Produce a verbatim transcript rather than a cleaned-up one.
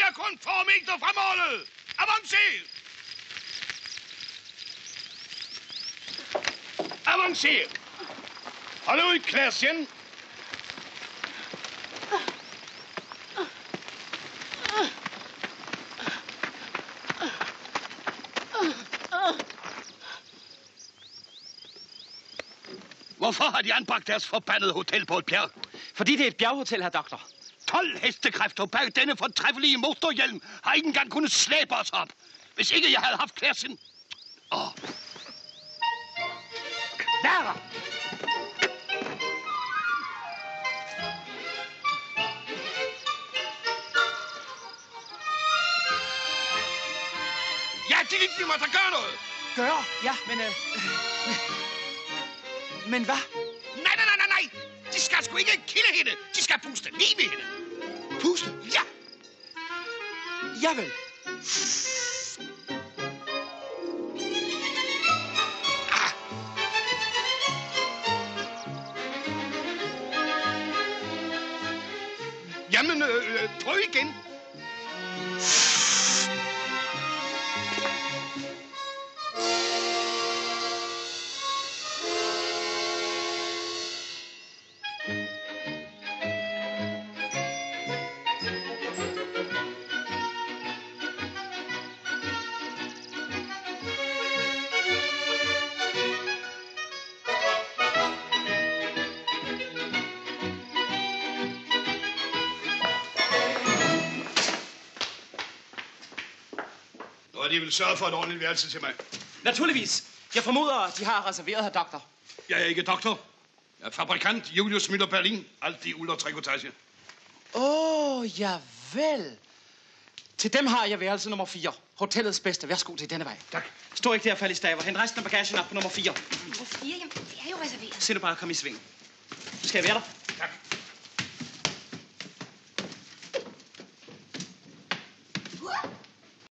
er kun få meter fra målet. Avancer! Avancer! Hold ud, Klærsen. Hvorfor har de anbragt deres forbandede hotel på et bjerg? Fordi det er et bjerghotel, herr doktor. tolv hestekræfter bag denne fortræffelige motorhjelm har ikke engang kunnet slæbe os op. Hvis ikke jeg havde haft Klærsen. Åh. Klæder! Ja, de ikke, de må da gøre noget. Gøre? Ja, men... Øh, men hvad? Nej, nej, nej, nej, nej. De skal sgu ikke kilde hende. De skal puste liv i hende. Puste? Ja. Javel. Ah. Jamen, øh, prøv igen. De vil sørge for et ordentligt værelse til mig. Naturligvis. Jeg formoder, de har reserveret, herr doktor. Jeg er ikke doktor. Jeg er fabrikant Julius Müller Berlin. Alt i uld og trikotage. Åh, oh, javel. Til dem har jeg værelse nummer fire. Hotellets bedste. Værsgo til denne vej. Tak. Stå ikke der og fald i staver. Hent resten af bagagen op på nummer fire. Nummer fire? Jamen, det er jo reserveret. Se du bare at komme i sving. Så skal jeg være der. Tak.